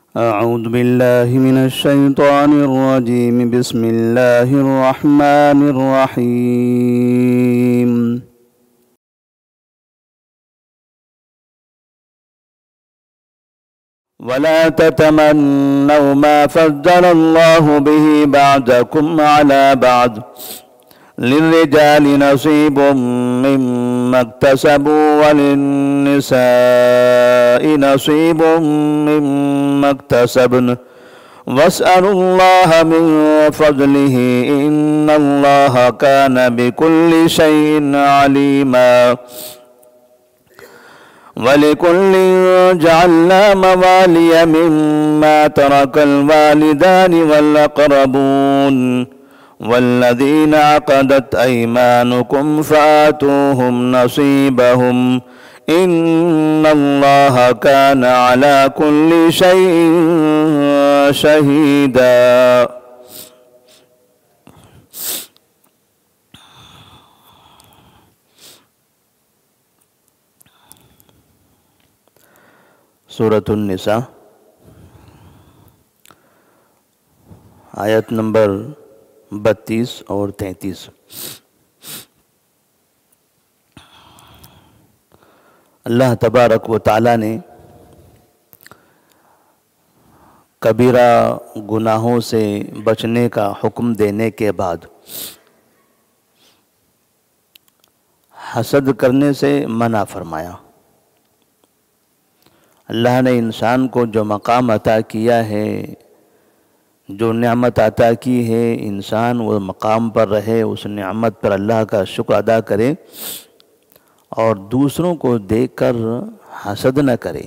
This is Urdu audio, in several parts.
أعوذ بالله من الشيطان الرجيم. بسم الله الرحمن الرحيم. ولا تتمنوا ما فضل الله به بعضكم على بعض للرجال نصيب مما اكتسبوا وللنساء نصيب مما اكتسبن واسألوا الله من فضله إن الله كان بكل شيء عليما. ولكل جعلنا موالي مما ترك الوالدان والأقربون والذين عقدت أيمانكم فآتوهم نصيبهم إن الله كان على كل شيء شهيدا. سورۃ النساء آیت نمبر 32 اور 33۔ اللہ تبارک و تعالیٰ نے کبیرہ گناہوں سے بچنے کا حکم دینے کے بعد حسد کرنے سے منع فرمایا۔ اللہ نے انسان کو جو مقام عطا کیا ہے، جو نعمت عطا کی ہے، انسان وہ مقام پر رہے، اس نعمت پر اللہ کا شکر ادا کرے اور دوسروں کو دیکھ کر حسد نہ کرے،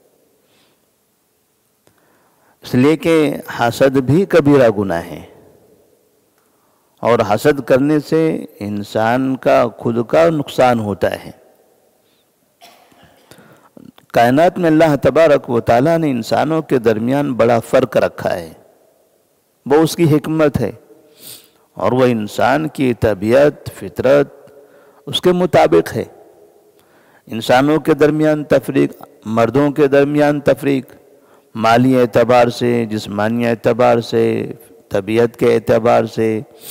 اس لیے کہ حسد بھی کبیرہ گناہ ہے اور حسد کرنے سے انسان کا خود کا نقصان ہوتا ہے۔ کائنات میں اللہ تبارک و تعالیٰ نے انسانوں کے درمیان بڑا فرق رکھا ہے، وہ اس کی حکمت ہے اور وہ انسان کی طبیعت فطرت اس کے مطابق ہے۔ انسانوں کے درمیان تفریق، مردوں کے درمیان تفریق، مالی اعتبار سے، جسمانی اعتبار سے، طبیعت کے اعتبار سے،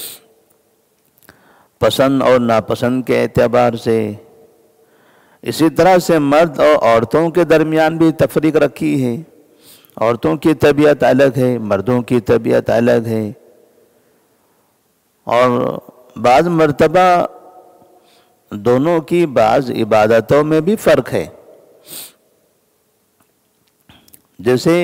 پسند اور ناپسند کے اعتبار سے، اسی طرح سے مرد اور عورتوں کے درمیان بھی تفریق رکھی ہے۔ عورتوں کی طبیعت الگ ہے، مردوں کی طبیعت الگ ہے، اور بعض مرتبہ دونوں کی بعض عبادتوں میں بھی فرق ہے۔ جیسے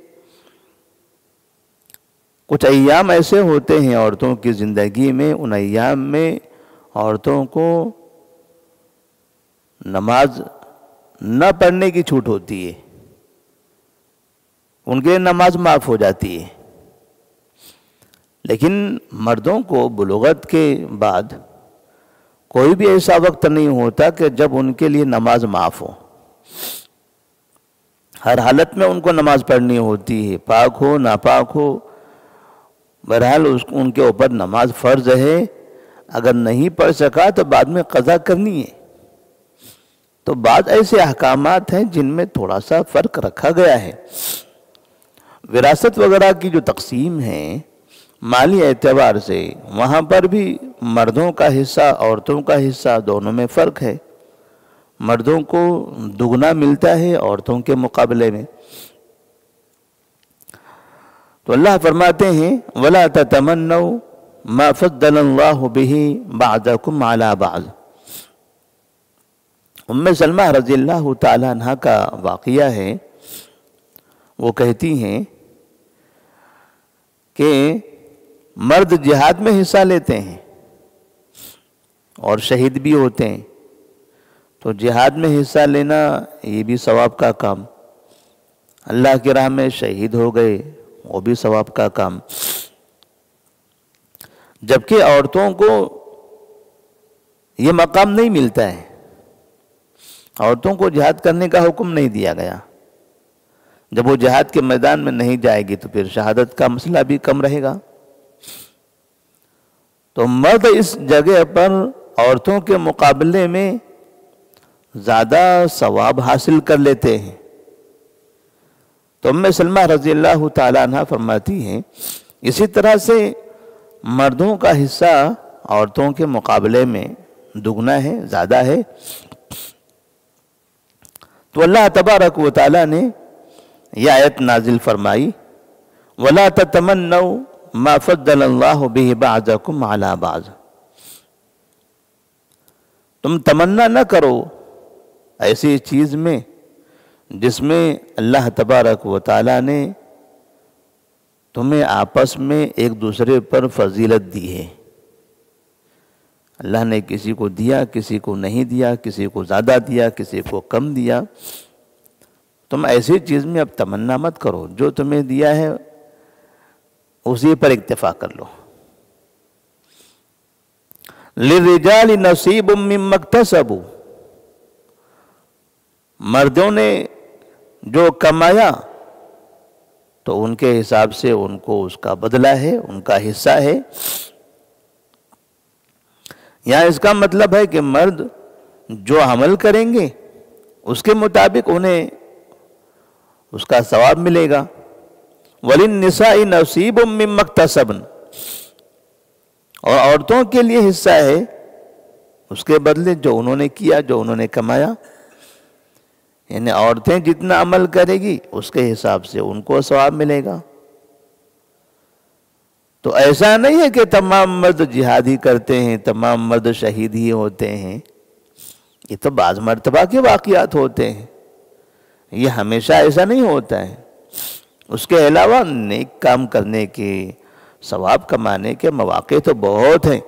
کچھ ایام ایسے ہوتے ہیں عورتوں کی زندگی میں، ان ایام میں عورتوں کو نماز نہ پڑھنے کی چھوٹ ہوتی ہے، ان کے نماز معاف ہو جاتی ہے، لیکن مردوں کو بلوغت کے بعد کوئی بھی ایسا وقت نہیں ہوتا کہ جب ان کے لیے نماز معاف ہو۔ ہر حالت میں ان کو نماز پڑھنی ہوتی ہے، پاک ہو ناپاک ہو، بہرحال ان کے اوپر نماز فرض ہے۔ اگر نہیں پڑھ سکا تو بعد میں قضا کرنی ہے۔ تو بعض ایسے احکامات ہیں جن میں تھوڑا سا فرق رکھا گیا ہے۔ وراثت وغیرہ کی جو تقسیم ہے مالی اعتبار سے، وہاں پر بھی مردوں کا حصہ عورتوں کا حصہ دونوں میں فرق ہے۔ مردوں کو دگنا ملتا ہے عورتوں کے مقابلے میں۔ تو اللہ فرماتے ہیں وَلَا تَتَمَنَّوْا مَا فَضَّلَ اللَّهُ بِهِ بَعْضَكُمْ عَلَى بَعْضٍ۔ ام سلمہ رضی اللہ تعالیٰ عنہ کا واقعہ ہے، وہ کہتی ہیں کہ مرد جہاد میں حصہ لیتے ہیں اور شہید بھی ہوتے ہیں، تو جہاد میں حصہ لینا یہ بھی ثواب کا کام، اللہ کی راہ میں شہید ہو گئے وہ بھی ثواب کا کام، جبکہ عورتوں کو یہ مقام نہیں ملتا ہے۔ عورتوں کو جہاد کرنے کا حکم نہیں دیا گیا۔ جب وہ جہاد کے میدان میں نہیں جائے گی تو پھر شہادت کا مسئلہ بھی کم رہے گا۔ تو مرد اس جگہ پر عورتوں کے مقابلے میں زیادہ ثواب حاصل کر لیتے ہیں۔ تو ام سلمہ رضی اللہ تعالیٰ عنہ فرماتی ہیں اسی طرح سے مردوں کا حصہ عورتوں کے مقابلے میں دگنا ہے، زیادہ ہے۔ تو اللہ تبارک و تعالیٰ نے یہ آیت نازل فرمائی وَلَا تَتَمَنَّوْا مَا فَضَّلَ اللَّهُ بِهِ بَعْضَكُمْ عَلَى بَعْضٍ، تم تمنا نہ کرو ایسی چیز میں جس میں اللہ تبارک و تعالیٰ نے تمہیں آپس میں ایک دوسرے پر فضیلت دی ہے۔ اللہ نے کسی کو دیا، کسی کو نہیں دیا، کسی کو زیادہ دیا، کسی کو کم دیا۔ تم ایسی چیز میں اب تمنا مت کرو، جو تمہیں دیا ہے اسی پر اکتفا کر لو۔ لِلرِّجَالِ نَصِيبٌ مِّمَّا اكْتَسَبُوا، مردوں نے جو کمایا تو ان کے حساب سے ان کو اس کا بدلہ ہے، ان کا حصہ ہے۔ یہاں اس کا مطلب ہے کہ مرد جو عمل کریں گے اس کے مطابق انہیں اس کا ثواب ملے گا۔ وَلِلنِّسَاءِ نَصِيبٌ مِّمَّا اكْتَسَبْنَ، اور عورتوں کے لیے حصہ ہے اس کے بدلے جو انہوں نے کیا، جو انہوں نے کمایا۔ یعنی عورتیں جتنا عمل کرے گی اس کے حساب سے ان کو ثواب ملے گا۔ تو ایسا نہیں ہے کہ تمام مرد جہادی کرتے ہیں، تمام مرد شہید ہی ہوتے ہیں، یہ تو بعض مرتبہ کے واقعات ہوتے ہیں، یہ ہمیشہ ایسا نہیں ہوتا ہے۔ اس کے علاوہ نیک کام کرنے کے، ثواب کمانے کے مواقع تو بہت ہیں۔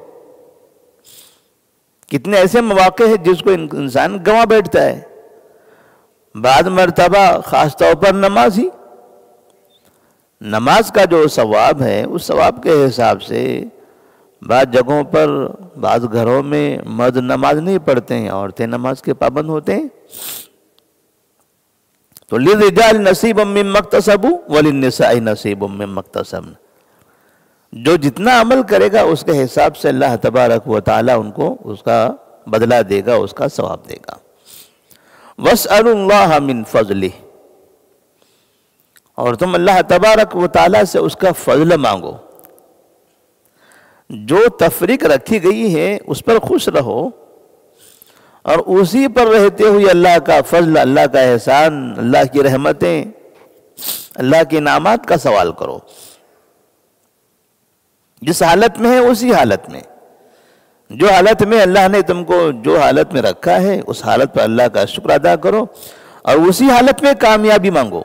کتنے ایسے مواقع ہیں جس کو انسان گنوا بیٹھتا ہے۔ بعض مرتبہ خاص طور پر نماز کا جو ثواب ہے اس ثواب کے حساب سے بعض جگہوں پر، بعض گھروں میں مرد نماز نہیں پڑھتے ہیں، عورتیں نماز کے پابند ہوتے ہیں۔ تو لِلرِّجَالِ نَصِيبٌ مِّمَّا اكْتَسَبُوا وَلِلنِّسَاءِ نَصِيبٌ مِّمَّا اكْتَسَبْنَ، جو جتنا عمل کرے گا اس کے حساب سے اللہ تبارک و تعالیٰ ان کو اس کا بدلہ دے گا، اس کا ثواب دے گا۔ وَاسْأَلُوا اللَّهَ مِنْ فَضْلِهِ، اور تم اللہ تبارک و تعالیٰ سے اس کا فضل مانگو۔ جو تفریق رکھی گئی ہے اس پر خوش رہو، اور اسی پر رہتے ہوئے اللہ کا فضل، اللہ کا احسان، اللہ کی رحمتیں، اللہ کے انعامات کا سوال کرو۔ جس حالت میں ہے اسی حالت میں، جو حالت میں اللہ نے تم کو جو حالت میں رکھا ہے اس حالت پر اللہ کا شکر ادا کرو، اور اسی حالت میں کامیابی مانگو۔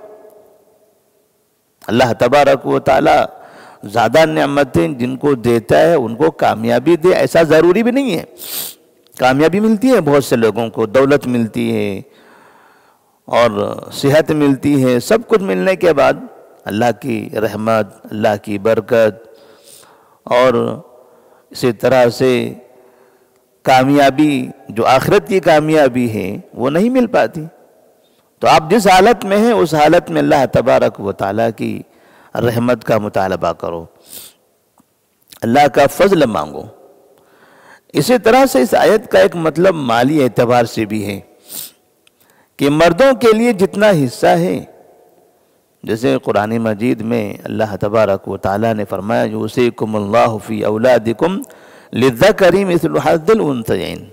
اللہ تبارک و تعالی زیادہ نعمتیں جن کو دیتا ہے ان کو کامیابی دے، ایسا ضروری بھی نہیں ہے۔ کامیابی ملتی ہے بہت سے لوگوں کو، دولت ملتی ہے اور صحت ملتی ہے، سب کچھ ملنے کے بعد اللہ کی رحمت، اللہ کی برکت اور اسی طرح سے کامیابی جو آخرت کی کامیابی ہے وہ نہیں مل پاتی۔ تو آپ جس حالت میں ہیں اس حالت میں اللہ تبارک و تعالیٰ کی رحمت کا مطالبہ کرو، اللہ کا فضل مانگو۔ اسی طرح سے اس آیت کا ایک مطلب مالی اعتبار سے بھی ہے کہ مردوں کے لیے جتنا حصہ ہے، جیسے قرآن مجید میں اللہ تبارک و تعالیٰ نے فرمایا یوصیکم اللہ فی اولادکم للذکر مثل حظ الانثیین،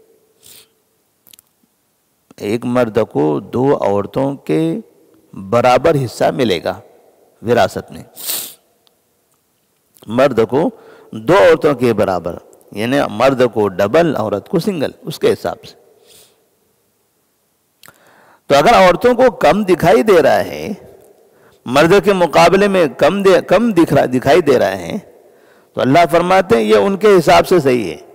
ایک مرد کو 2 عورتوں کے برابر حصہ ملے گا وراثت میں، مرد کو 2 عورتوں کے برابر، یعنی مرد کو ڈبل، عورت کو سنگل، اس کے حساب سے۔ تو اگر عورتوں کو کم دکھائی دے رہا ہے، مرد کے مقابلے میں کم دکھائی دے رہا ہے، تو اللہ فرماتے ہیں یہ ان کے حساب سے صحیح ہے،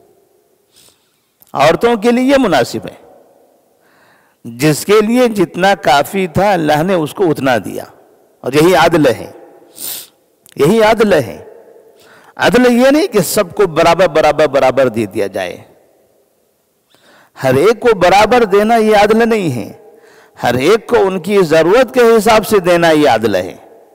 عورتوں کے لیے یہ مناسب ہے، جس کے لیے جتنا کافی تھا اللہ نے اس کو اتنا دیا، اور یہی عدل ہے، یہی عدل ہے۔ عدل یہ نہیں کہ سب کو برابر دے دیا جائے، ہر ایک کو برابر دینا یہ عدل نہیں ہے، ہر ایک کو ان کی ضرورت کے حساب سے دینا یہ عدل ہے۔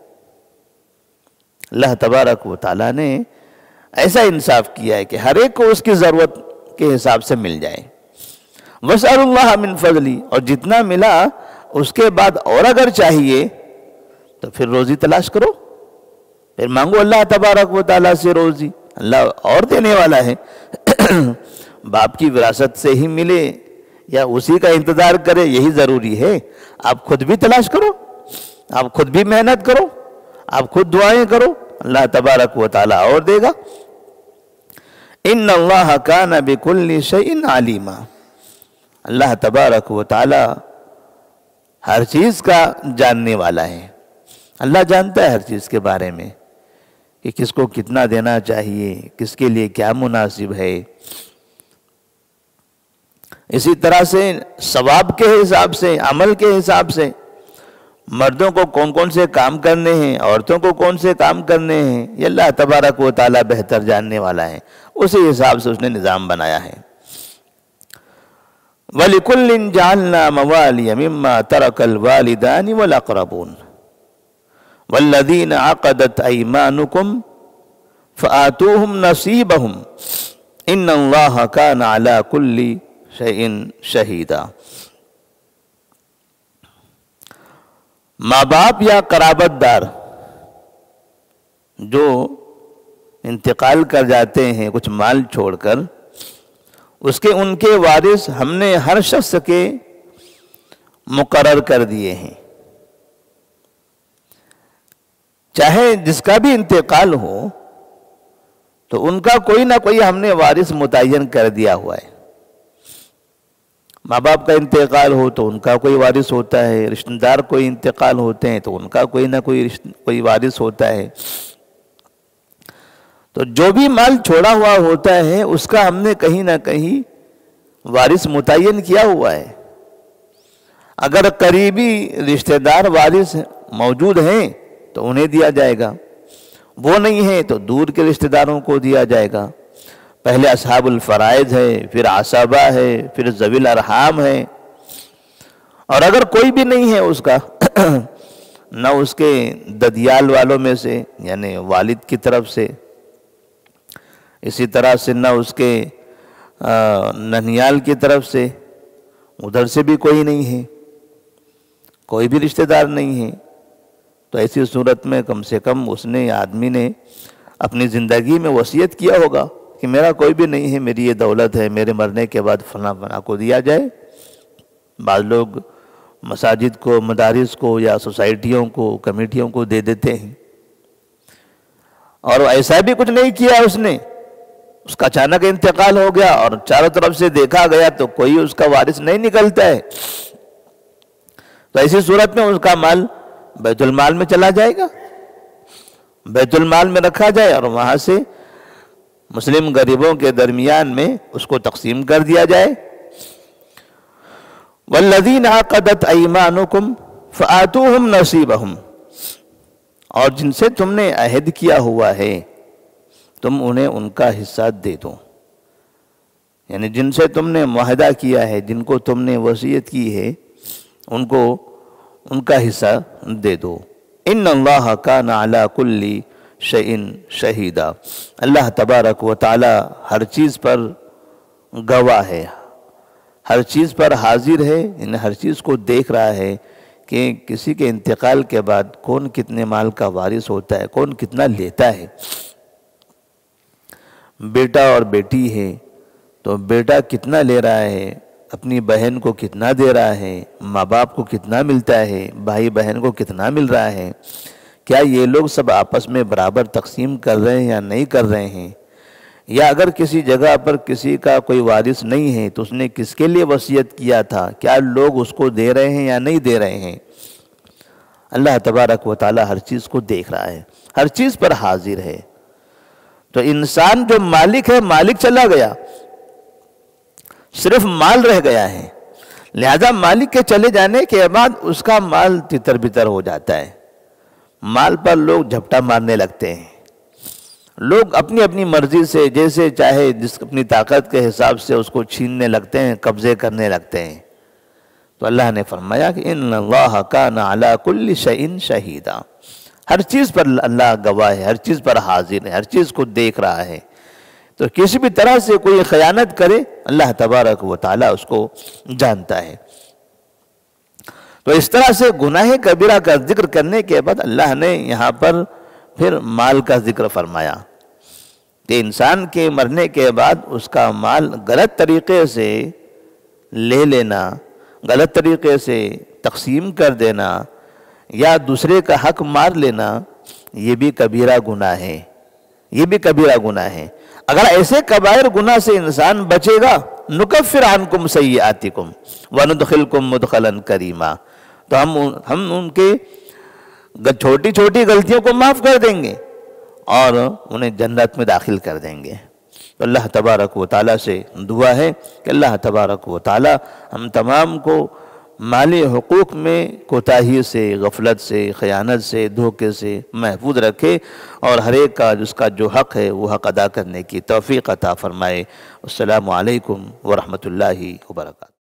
اللہ تبارک و تعالیٰ نے ایسا انصاف کیا ہے کہ ہر ایک کو اس کی ضرورت کے حساب سے مل جائے۔ وَاسْأَلُوا اللَّهَ مِنْ فَضْلِهِ، اور جتنا ملا اس کے بعد اور اگر چاہیے تو پھر روزی تلاش کرو، پھر مانگو اللہ تبارک و تعالیٰ سے روزی، اللہ اور دینے والا ہے۔ باپ کی وراثت سے ہی ملے یا اسی کا انتظار کرے یہی ضروری ہے؟ آپ خود بھی تلاش کرو، آپ خود بھی محنت کرو، آپ خود دعائیں کرو، اللہ تبارک و تعالیٰ اور دے گا۔ ان اللہ کان بکل شیء علیما، اللہ تبارک و تعالیٰ ہر چیز کا جاننے والا ہے۔ اللہ جانتا ہے ہر چیز کے بارے میں کہ کس کو کتنا دینا چاہیے، کس کے لیے کیا مناسب ہے۔ اسی طرح سے ثواب کے حساب سے، عمل کے حساب سے مردوں کو کون کون سے کام کرنے ہیں، عورتوں کو کون سے کام کرنے ہیں، یہ اللہ تبارک و تعالیٰ بہتر جاننے والا ہے، اسی حساب سے اس نے نظام بنایا ہے۔ وَلِكُلٍّ جَعَلْنَا مَوَالِيَ مِمَّا تَرَكَ الْوَالِدَانِ وَالْأَقْرَبُونَ وَالَّذِينَ عَقَدَتْ أَيْمَانُكُمْ فَآتُوهُمْ نَصِيبَهُمْ إِنَّ اللَّهَ كَانَ عَلَى كُلِّ شَيْءٍ شَهِيدًا۔ ماں باپ یا قرابت دار جو انتقال کر جاتے ہیں کچھ مال چھوڑ کر، اس کے ان کے وارث ہم نے ہر شخص کے مقرر کر دیے ہیں، چاہے جس کا بھی انتقال ہو تو ان کا کوئی نہ کوئی ہم نے وارث متعین کر دیا ہوا ہے۔ ماں باپ کا انتقال ہو تو ان کا کوئی وارث ہوتا ہے، رشتہ دار کوئی انتقال ہوتے ہیں تو ان کا کوئی نہ کوئی وارث ہوتا ہے۔ تو جو بھی مال چھوڑا ہوا ہوتا ہے اس کا ہم نے کہیں نہ کہیں وارث متعین کیا ہوا ہے۔ اگر قریبی رشتہ دار وارث موجود ہیں تو انہیں دیا جائے گا، وہ نہیں ہیں تو دور کے رشتہ داروں کو دیا جائے گا۔ پہلے اصحاب الفرائض ہے، پھر عصبہ ہے، پھر ذوی الارحام ہے، اور اگر کوئی بھی نہیں ہے اس کا نہ اس کے ددیال والوں میں سے یعنی والد کی طرف سے، اسی طرح سے نہ اس کے ننیال کی طرف سے، ادھر سے بھی کوئی نہیں ہے، کوئی بھی رشتہ دار نہیں ہے، تو ایسی صورت میں کم سے کم اس نے آدمی نے اپنی زندگی میں وصیت کیا ہوگا کہ میرا کوئی بھی نہیں ہے، میری یہ دولت ہے، میرے مرنے کے بعد فلاں فلاں کو دیا جائے۔ بعض لوگ مساجد کو، مدارس کو یا سوسائٹیوں کو، کمیٹیوں کو دے دیتے ہیں، اور ایسا بھی کچھ نہیں کیا اس نے، اس کا اچانک انتقال ہو گیا اور چاروں طرف سے دیکھا گیا تو کوئی اس کا وارث نہیں نکلتا ہے، تو ایسی صورت میں اس کا مال بیت المال میں چلا جائے گا، بیت المال میں رکھا جائے اور وہاں سے مسلم غریبوں کے درمیان میں اس کو تقسیم کر دیا جائے۔ وَالَّذِينَ عَقَدَتْ أَيْمَانُكُمْ فَآتُوهُمْ نَصِيبَهُمْ، اور جن سے تم نے عہد کیا ہوا ہے تم انہیں ان کا حصہ دے دو، یعنی جن سے تم نے معاہدہ کیا ہے، جن کو تم نے وصیت کی ہے، ان کو ان کا حصہ دے دو۔ ان اللہ کان علی کل شیء شہیدا، اللہ تبارک و تعالی ہر چیز پر گواہ ہے، ہر چیز پر حاضر ہے، یعنی ہر چیز کو دیکھ رہا ہے کہ کسی کے انتقال کے بعد کون کتنے مال کا وارث ہوتا ہے، کون کتنا لیتا ہے۔ بیٹا اور بیٹی ہے تو بیٹا کتنا لے رہا ہے، اپنی بہن کو کتنا دے رہا ہے، ماں باپ کو کتنا ملتا ہے، بھائی بہن کو کتنا مل رہا ہے، کیا یہ لوگ سب آپس میں برابر تقسیم کر رہے ہیں یا نہیں کر رہے ہیں، یا اگر کسی جگہ پر کسی کا کوئی وارث نہیں ہے تو اس نے کس کے لیے وصیت کیا تھا، کیا لوگ اس کو دے رہے ہیں یا نہیں دے رہے ہیں۔ اللہ تبارک و تعالی ہر چیز کو دیکھ رہا ہے، ہر چیز پر حاضر ہے۔ تو انسان جو مالک ہے، مالک چلا گیا، صرف مال رہ گیا ہے، لہذا مالک کے چلے جانے کے بعد اس کا مال تتر بتر ہو جاتا ہے، مال پر لوگ جھپٹا مارنے لگتے ہیں، لوگ اپنی اپنی مرضی سے جیسے چاہے جس اپنی طاقت کے حساب سے اس کو چھیننے لگتے ہیں، قبضے کرنے لگتے ہیں۔ تو اللہ نے فرمایا کہ ان اللہ کان علی کل شیء شہیدا، ہر چیز پر اللہ گواہ ہے، ہر چیز پر حاضر ہے، ہر چیز کو دیکھ رہا ہے۔ تو کسی بھی طرح سے کوئی خیانت کرے اللہ تبارک و تعالی اس کو جانتا ہے۔ تو اس طرح سے گناہ کبیرہ کا ذکر کرنے کے بعد اللہ نے یہاں پر پھر مال کا ذکر فرمایا کہ انسان کے مرنے کے بعد اس کا مال غلط طریقے سے لے لینا، غلط طریقے سے تقسیم کر دینا یا دوسرے کا حق مار لینا، یہ بھی کبیرہ گناہ ہے، یہ بھی کبیرہ گناہ ہے۔ اگر ایسے کبائر گناہ سے انسان بچے گا، نکفر عنکم سیئاتکم وندخلکم مدخلا کریما، تو ہم ان کے چھوٹی چھوٹی غلطیوں کو معاف کر دیں گے اور انہیں جنت میں داخل کر دیں گے۔ تو اللہ تبارک و تعالیٰ سے دعا ہے کہ اللہ تبارک و تعالیٰ ہم تمام کو مالی حقوق میں کوتاہی سے، غفلت سے، خیانت سے، دھوکے سے محفوظ رکھے اور ہر ایک کا جس کا جو حق ہے وہ حق ادا کرنے کی توفیق عطا فرمائے۔ السلام علیکم ورحمۃ اللہ وبرکاتہ۔